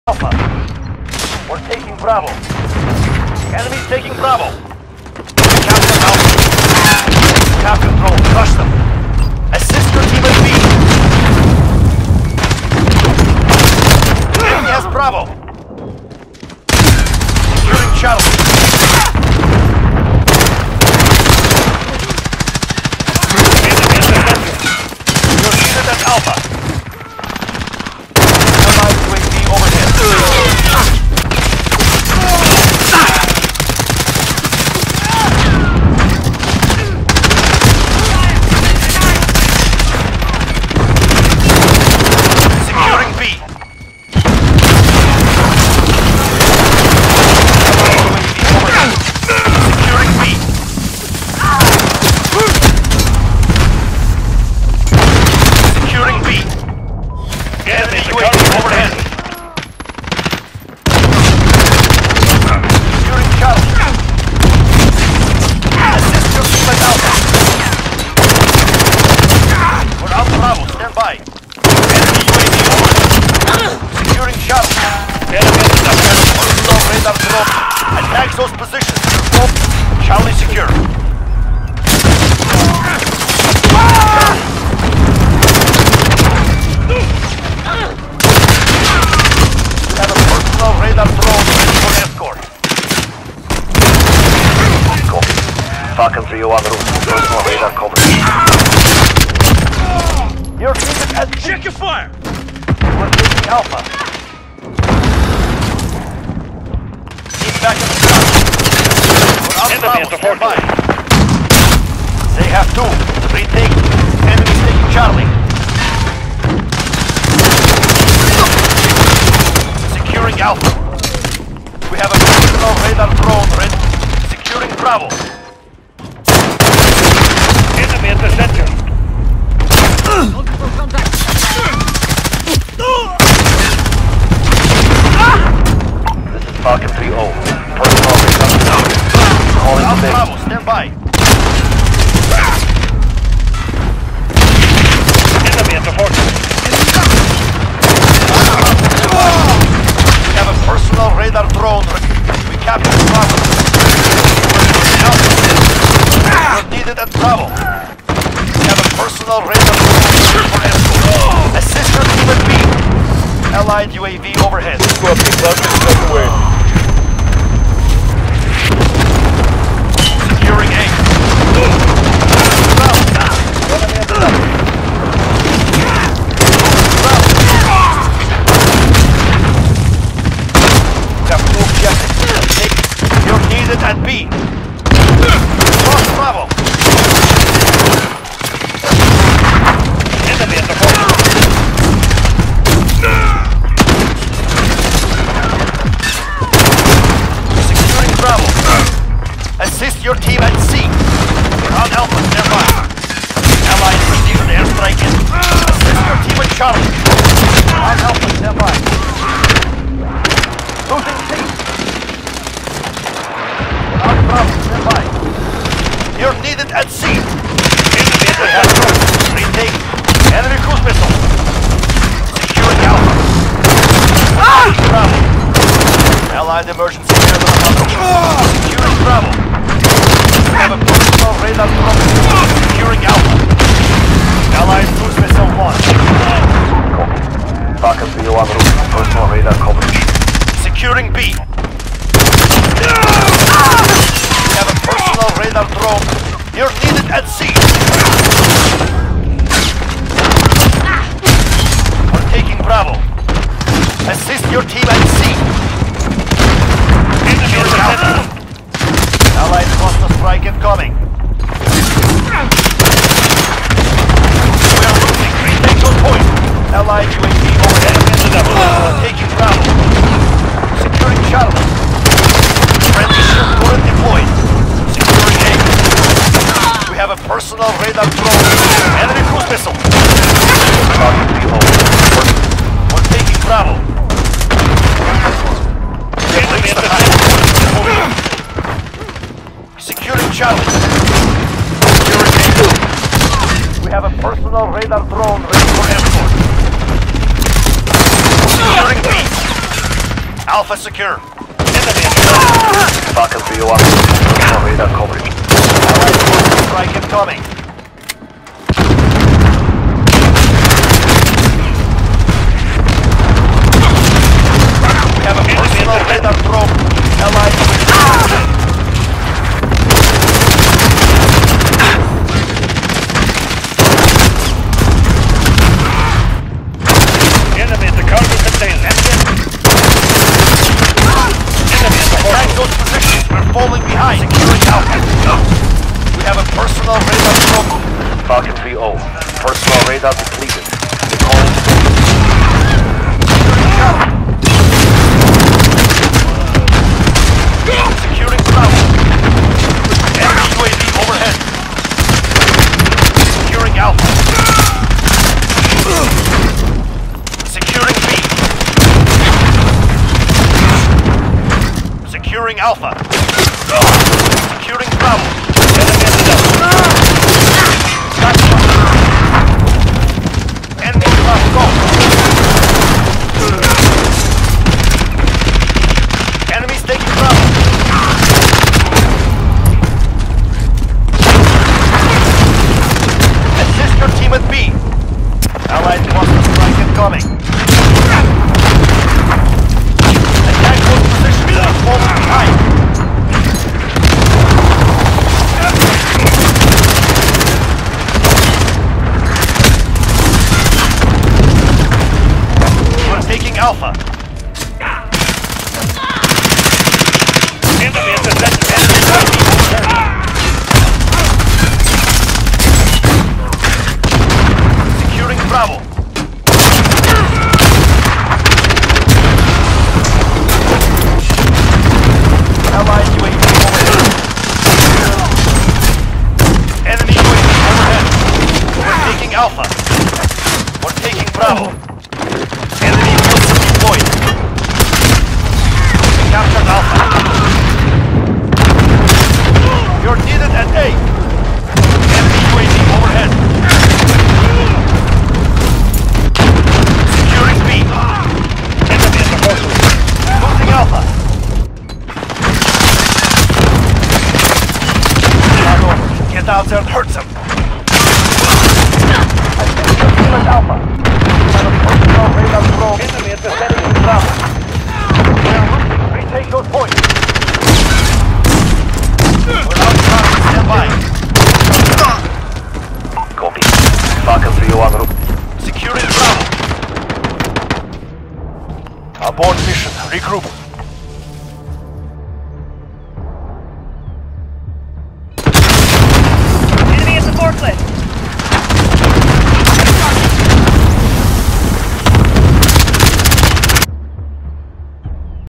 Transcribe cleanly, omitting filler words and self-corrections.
Alpha. We're taking Bravo. Enemy's taking Bravo. Captain Alpha. Captain Drone, crush them. Assist your team at B. Enemy has Bravo. Securing Charlie. You're needed at Alpha. Allied UAV overhead. Securing B. Securing B. Securing B. Enemy UAV overhead. Securing Charlie. Assist your team at Alpha. We're out Bravo, stand by. Enemy UAV overhead. Securing Charlie. Enemy personal radar drone. Attack those positions. Charlie secure. Have a personal radar drone ready for escort. Copy. Falcon 3 en route. Personal radar coverage. You're needed at B. Check your fire! We're taking Alpha. Keep back in the front. We're out Bravo, stand by. They have two. Retake. Enemy's taking Charlie. Securing Alpha. We have a personal radar drone ready. Securing Bravo. Enemy at the center! Multiple contacts. This is Falcon 3-0. Personal radar drone. Calling Out the base. Bravo, stand by! Enemy at the fortress! We have a personal radar drone. We captured Bravo. You're needed at Bravo. We have a personal radar drone for escort. Assist your team at B. Allied UAV overhead. Securing A. Bravo. Enemy at the left. You're needed at B. Cross Bravo. Enemy at the fortress! Securing Bravo. Assist your team at C. We're on Alpha, stand by. Allied received an airstrike in. Assist your team at Charlie. We're on Alpha, stand by. Losing C. We're on Bravo, stand by. You're needed at C. Enemy at the We have center! troops. Retake. Enemy cruise missile. Securing Alpha. Bravo. Allied emergency air securing Bravo. We have a personal radar drone. Securing Alpha. Allied cruise missile launched. Copy. Falcon 3 en route. Personal radar coverage. Securing B. We have a personal radar drone. You're needed at C. We're taking Bravo. Assist your team at C. Enemy at the center! Allied cluster strike incoming. We are losing. Retake those points. Allied UAV overhead. Taking Bravo. Securing Charlie. Friendly ship turret deployed. Securing A. We have a personal radar drone. Enemy cruise missile. Falcon 3-0. We're taking Bravo. Enemy at the center! Securing Charlie. Securing A. We have a personal radar drone ready for escort. Securing B. Alpha secure. Enemy at the Falcon 301, personal radar coverage. Allied forces strike incoming. We have a personal radar probe. Allied forces. enemy at the cargo container. Enemy at the Attack portal. those positions. We're falling behind. Securing Alpha. We have a personal radar probe. Falcon 3-0, personal radar depleted. Recalling Securing Bravo. Enemy UAV overhead. Securing Alpha. Securing B. Securing Alpha. Securing Bravo. Enemy at the door. Enemy Bravo, go. Enemies taking Bravo. Assist your team at B. Allied cluster strike incoming. Attack those positions. We are falling behind. We're taking Alpha. Enemy at the center. Securing Bravo. Allied UAV overhead. Enemy UAV overhead. We're taking Alpha. We're taking Bravo. Enemy forces deployed. We captured Alpha. You're needed at A. Enemy UAV overhead. Securing B. Enemy at the portal. Losing Alpha. Not over. Get out there and hurt them. Alpha. Enemy at the center. Bravo. We are losing. Retake those points. We're out of time. Stand by. copy. Falcon 301, route. Securing Bravo. Abort mission. Regroup.